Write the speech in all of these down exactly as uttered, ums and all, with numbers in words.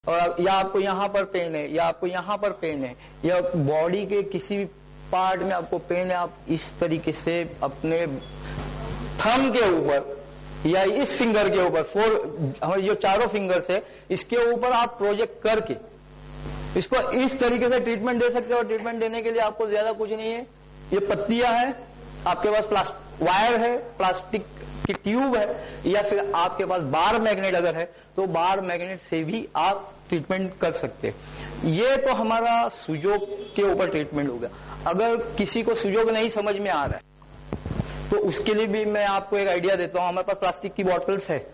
और या आपको यहाँ पर पेन है या आपको यहाँ पर पेन है या बॉडी के किसी भी पार्ट में आपको पेन है, आप इस तरीके से अपने थंब के ऊपर या इस फिंगर के ऊपर, फोर हमारी जो चारों फिंगर्स है इसके ऊपर आप प्रोजेक्ट करके इसको इस तरीके से ट्रीटमेंट दे सकते हो। और ट्रीटमेंट देने के लिए आपको ज्यादा कुछ नहीं है, ये पत्तियां हैं, आपके पास प्लास्टिक वायर है, प्लास्टिक की ट्यूब है, या फिर आपके पास बार मैग्नेट अगर है तो बार मैग्नेट से भी आप ट्रीटमेंट कर सकते हैं। ये तो हमारा सुजोग के ऊपर ट्रीटमेंट हो गया। अगर किसी को सुजोग नहीं समझ में आ रहा है तो उसके लिए भी मैं आपको एक आइडिया देता हूं। हमारे पास प्लास्टिक की बॉटल्स है,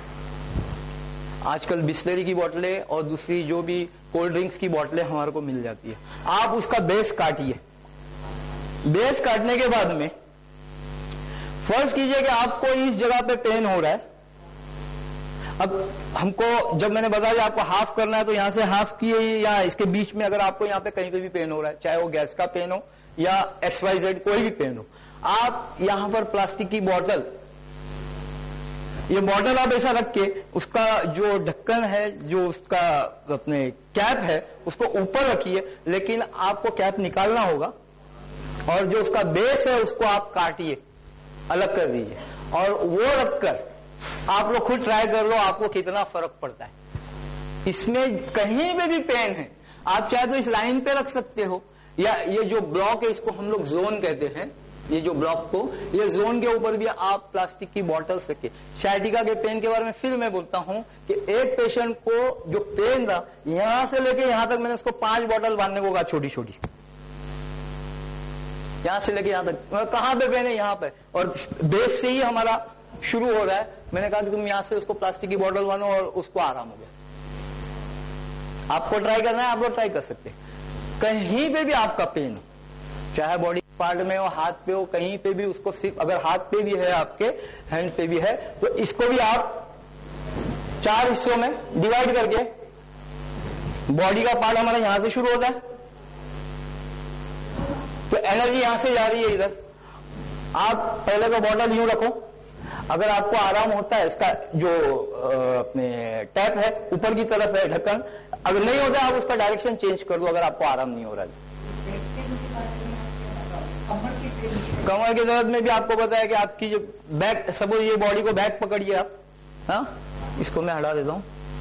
आजकल बिस्लरी की बोतलें और दूसरी जो भी कोल्ड ड्रिंक्स की बोतलें हमारे को मिल जाती है। आप उसका बेस काटिए, बेस काटने के बाद में फर्ज कीजिए कि आपको इस जगह पे पेन हो रहा है। अब हमको जब मैंने बताया आपको हाफ करना है तो यहां से हाफ किए, या इसके बीच में अगर आपको यहां पे कहीं पे भी पेन हो रहा है, चाहे वो गैस का पेन हो या एक्स वाई जेड कोई भी पेन हो, आप यहां पर प्लास्टिक की बोतल, ये बॉटल आप ऐसा रख के उसका जो ढक्कन है, जो उसका अपने कैप है, उसको ऊपर रखिए, लेकिन आपको कैप निकालना होगा और जो उसका बेस है उसको आप काटिए, अलग कर दीजिए और वो रखकर आप लोग खुद ट्राई कर लो आपको कितना फर्क पड़ता है। इसमें कहीं पे भी पेन है, आप चाहे तो इस लाइन पे रख सकते हो, या ये जो ब्लॉक है इसको हम लोग जोन कहते हैं, ये जो ब्लॉक को, ये जोन के ऊपर भी आप प्लास्टिक की बॉटल्स रखिए। साइटिका के पेन के बारे में फिर मैं बोलता हूं कि एक पेशेंट को जो पेन था यहां से लेके यहां तक मैंने उसको पांच बॉटल बांधने को कहा, छोटी छोटी, यहां से लेके यहां तक। कहां पे पेन है? यहां पे, और बेस से ही हमारा शुरू हो रहा है। मैंने कहा कि तुम यहां से उसको प्लास्टिक की बोतल बांधो और उसको आराम हो गया। आपको ट्राई करना है, आप लोग ट्राई कर सकते हैं। कहीं पे भी आपका पेन हो, चाहे बॉडी पार्ट में हो, हाथ पे हो, कहीं पे भी उसको सिर्फ, अगर हाथ पे भी है, आपके हैंड पे भी है, तो इसको भी आप चार हिस्सों में डिवाइड करके, बॉडी का पार्ट हमारा यहां से शुरू होता है तो एनर्जी यहां से जा रही है इधर। आप पहले तो बॉटल यूं रखो, अगर आपको आराम होता है, इसका जो अपने टैप है ऊपर की तरफ है ढक्कन, अगर नहीं होता है आप उसका डायरेक्शन चेंज कर दो अगर आपको आराम नहीं हो रहा है। कमर के दर्द में भी आपको पता है कि आपकी जो बैक, सब ये बॉडी को बैक पकड़िए आप, हाँ, इसको मैं हटा देता हूं,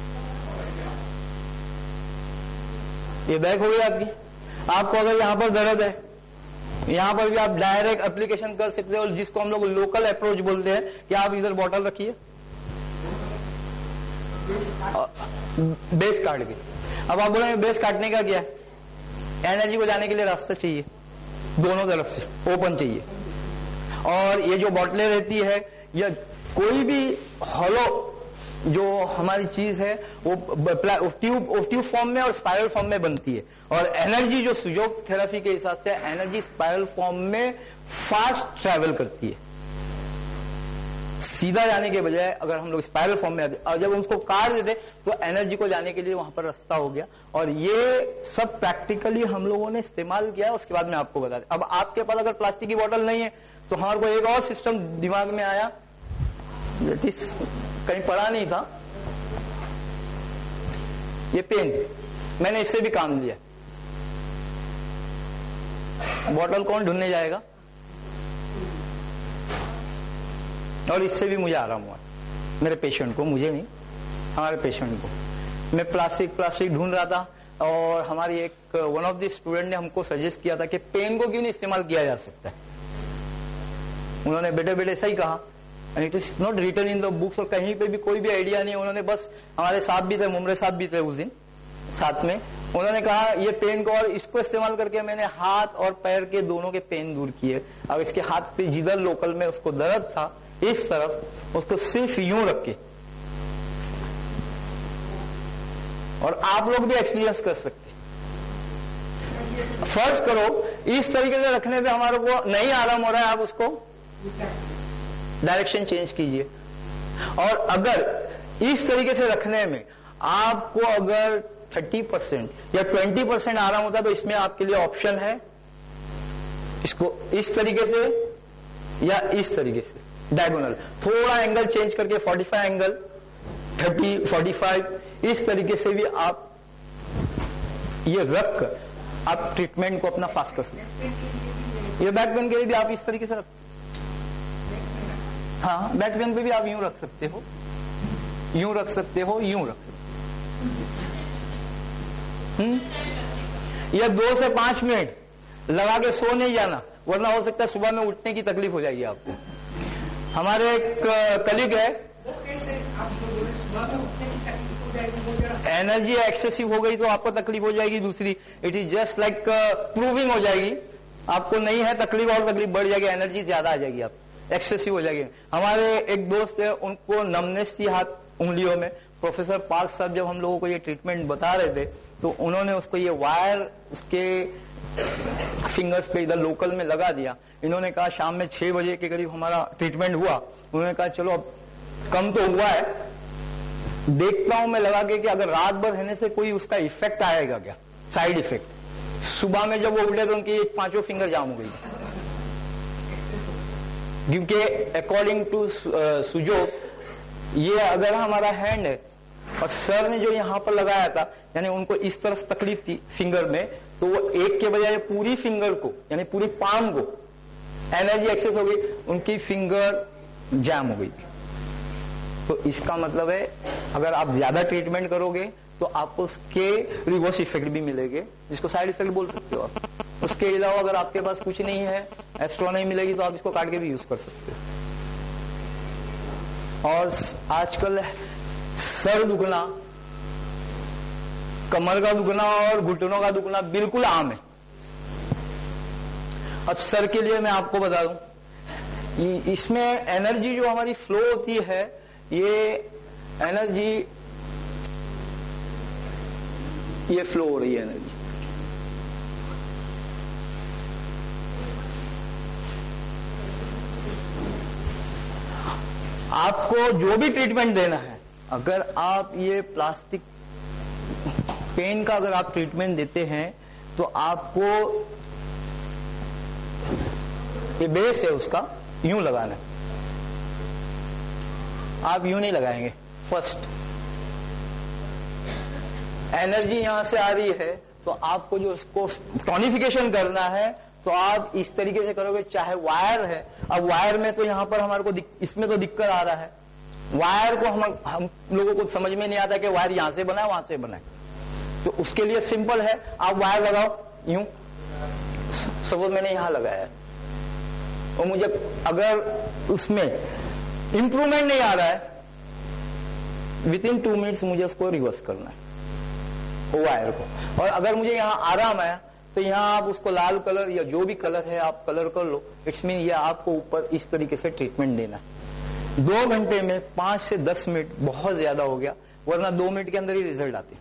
ये बैक हो गई आपकी। आपको अगर यहां पर दर्द है, यहां पर भी आप डायरेक्ट एप्लीकेशन कर सकते हो, जिसको हम लोग लोकल अप्रोच बोलते हैं, कि आप इधर बॉटल रखिए बेस काट के। अब आप बोलेंगे बेस काटने का क्या है? एनर्जी को जाने के लिए रास्ता चाहिए, दोनों तरफ से ओपन चाहिए। और ये जो बोतलें रहती है या कोई भी हॉलो जो हमारी चीज है वो ट्यूब ट्यूब फॉर्म में और स्पाइरल फॉर्म में बनती है, और एनर्जी जो सुजोग थेरेपी के हिसाब से एनर्जी स्पाइरल फॉर्म में फास्ट ट्रैवल करती है, सीधा जाने के बजाय अगर हम लोग स्पाइरल फॉर्म में आते और जब हम उसको काट देते तो एनर्जी को जाने के लिए वहां पर रास्ता हो गया। और ये सब प्रैक्टिकली हम लोगों ने इस्तेमाल किया है, उसके बाद मैं आपको बता दें। अब आपके पास अगर प्लास्टिक की बोतल नहीं है तो हमारे को एक और सिस्टम दिमाग में आया, कहीं पढ़ा नहीं था, ये पेन, मैंने इससे भी काम लिया। बोतल कौन ढूंढने जाएगा, और इससे भी मुझे आराम हुआ, मेरे पेशेंट को, मुझे नहीं, हमारे पेशेंट को। मैं प्लास्टिक प्लास्टिक ढूंढ रहा था और हमारी एक वन ऑफ द स्टूडेंट ने हमको सजेस्ट किया था कि पेन को क्यों नहीं इस्तेमाल किया जा सकता है। उन्होंने बेटे बेटे सही कहा, and it is not written in the books, और कहीं पे भी कोई भी आइडिया नहीं। उन्होंने बस, हमारे साथ भी थे, मुमरे साथ भी थे उस दिन साथ में, उन्होंने कहा ये पेन को, और इसको इस्तेमाल करके मैंने हाथ और पैर के दोनों के पेन दूर किए। अब इसके हाथ पे जिधर लोकल में उसको दर्द था इस तरफ, उसको सिर्फ यूं रख के, और आप लोग भी एक्सपीरियंस कर सकते। फर्ज करो इस तरीके से रखने पे हमारे को नहीं आराम हो रहा है, आप उसको डायरेक्शन चेंज कीजिए। और अगर इस तरीके से रखने में आपको अगर तीस परसेंट या बीस परसेंट आराम होता है तो इसमें आपके लिए ऑप्शन है, इसको इस तरीके से या इस तरीके से डायगोनल, थोड़ा एंगल चेंज करके पैंतालीस एंगल, तीस, पैंतालीस, इस तरीके से भी आप ये रख कर आप ट्रीटमेंट को अपना फास्ट कर सकते हैं। ये बैक पेन के लिए भी आप इस तरीके से रख, हाँ बैक पेन पे भी आप यूं रख सकते हो, यूं रख सकते हो, यूं रख सकते हो। हम्म या दो से पांच मिनट लगा के सो नहीं जाना, वरना हो सकता है सुबह में उठने की तकलीफ हो जाएगी आपको। हमारे एक कलीग है, एनर्जी एक्सेसिव हो गई तो आपको तकलीफ हो जाएगी। दूसरी, it is just like proving हो जाएगी, आपको नहीं है तकलीफ और तकलीफ बढ़ जाएगी, एनर्जी ज्यादा आ जाएगी, आप एक्सेसिव हो जाएगी। हमारे एक दोस्त है, उनको नमनेस थी हाथ उंगलियों में। प्रोफेसर पार्क साहब जब हम लोगों को ये ट्रीटमेंट बता रहे थे तो उन्होंने उसको ये वायर उसके फिंगर्स पे इधर लोकल में लगा दिया। इन्होंने कहा शाम में छह बजे के करीब हमारा ट्रीटमेंट हुआ, उन्होंने कहा चलो अब कम तो हुआ है, देखता हूं मैं लगा के कि अगर रात भर रहने से कोई उसका इफेक्ट आएगा क्या, साइड इफेक्ट। सुबह में जब वो उठे तो उनकी पांचों फिंगर जाम हो गई, क्योंकि अकॉर्डिंग टू सुजोक ये अगर हमारा हैंड है और सर ने जो यहां पर लगाया था, यानी उनको इस तरफ तकलीफ थी फिंगर में, तो वो एक के बजाय पूरी फिंगर को यानी पूरी पाम को एनर्जी एक्सेस हो गई, उनकी फिंगर जैम हो गई। तो इसका मतलब है अगर आप ज्यादा ट्रीटमेंट करोगे तो आपको उसके रिवर्स इफेक्ट भी मिलेंगे, जिसको साइड इफेक्ट बोल सकते हो आप। उसके अलावा अगर आपके पास कुछ नहीं है, एस्ट्रो नहीं मिलेगी, तो आप इसको काट के भी यूज कर सकते हो। और आजकल सर दुखना, कमर का दुखना और घुटनों का दुखना बिल्कुल आम है। अब सर के लिए मैं आपको बता दूं, इसमें एनर्जी जो हमारी फ्लो होती है, ये एनर्जी ये फ्लो हो रही है एनर्जी। आपको जो भी ट्रीटमेंट देना है, अगर आप ये प्लास्टिक पेन का अगर आप ट्रीटमेंट देते हैं तो आपको ये बेस है उसका यूं लगाना है, आप यूं नहीं लगाएंगे। फर्स्ट एनर्जी यहां से आ रही है तो आपको जो उसको टॉनिफिकेशन करना है तो आप इस तरीके से करोगे, चाहे वायर है। अब वायर में तो यहां पर हमारे को इसमें तो दिक्कत आ रहा है, वायर को हम हम लोगों को समझ में नहीं आता कि वायर यहां से बना है वहां से बना है। तो उसके लिए सिंपल है, आप वायर लगाओ यूं, सपोज मैंने यहां लगाया है और मुझे अगर उसमें इंप्रूवमेंट नहीं आ रहा है, विद इन टू मिनट्स मुझे उसको रिवर्स करना है वायर को। और अगर मुझे यहां आराम आया तो यहां आप उसको लाल कलर या जो भी कलर है आप कलर कर लो। इट्स मीन ये आपको ऊपर इस तरीके से ट्रीटमेंट देना है। दो घंटे में पांच से दस मिनट बहुत ज्यादा हो गया, वरना दो मिनट के अंदर ही रिजल्ट आते।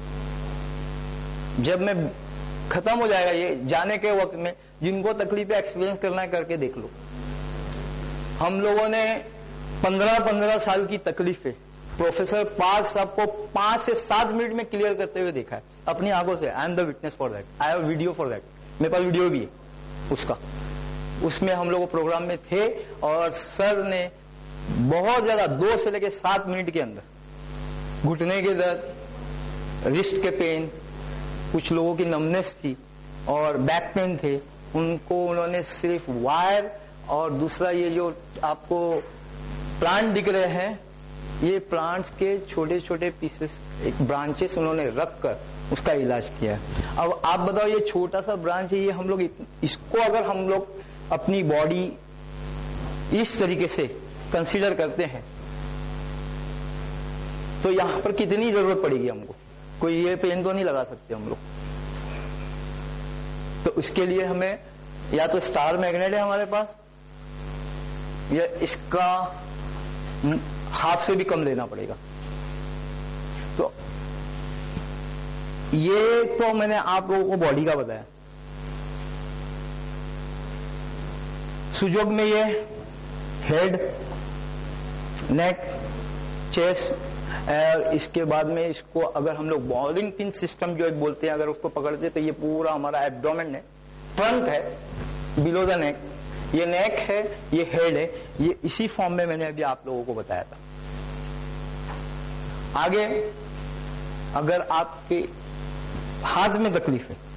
जब मैं खत्म हो जाएगा ये जाने के वक्त में, जिनको तकलीफ एक्सपीरियंस करना है करके देख लो। हम लोगों ने पंद्रह पंद्रह साल की तकलीफें प्रोफेसर पार्क साहब को पांच से सात मिनट में क्लियर करते हुए देखा है अपनी आंखों से। I am the witness for that, I have video for that, मेरे पास वीडियो भी है उसका। उसमें हम लोग प्रोग्राम में थे और सर ने बहुत ज्यादा दो से लेकर सात मिनट के अंदर घुटने के दर्द, रिस्ट के पेन, कुछ लोगों की नमनेस थी और बैक पेन थे, उनको उन्होंने सिर्फ वायर और दूसरा ये जो आपको प्लांट दिख रहे हैं, ये प्लांट्स के छोटे छोटे पीसेस, एक ब्रांचेस उन्होंने रख कर उसका इलाज किया। अब आप बताओ, ये छोटा सा ब्रांच है, ये हम लोग इसको अगर हम लोग अपनी बॉडी इस तरीके से कंसीडर करते हैं तो यहां पर कितनी जरूरत पड़ेगी हमको। कोई ये पेन तो नहीं लगा सकते हम लोग। तो इसके लिए हमें या तो स्टार मैग्नेट है हमारे पास, या इसका हाफ से भी कम लेना पड़ेगा। तो ये तो मैंने आप लोगों को बॉडी का बताया। सुजोग में ये हेड, नेक, चेस्ट, और इसके बाद में इसको अगर हम लोग बॉलिंग पिन सिस्टम जो एक बोलते हैं, अगर उसको पकड़ते तो ये पूरा हमारा एब्डोमेन है, फ्रंट है, बिलो द नेक, ये नेक है, ये हेड है। ये इसी फॉर्म में मैंने अभी आप लोगों को बताया था। आगे अगर आपके हाथ में तकलीफ है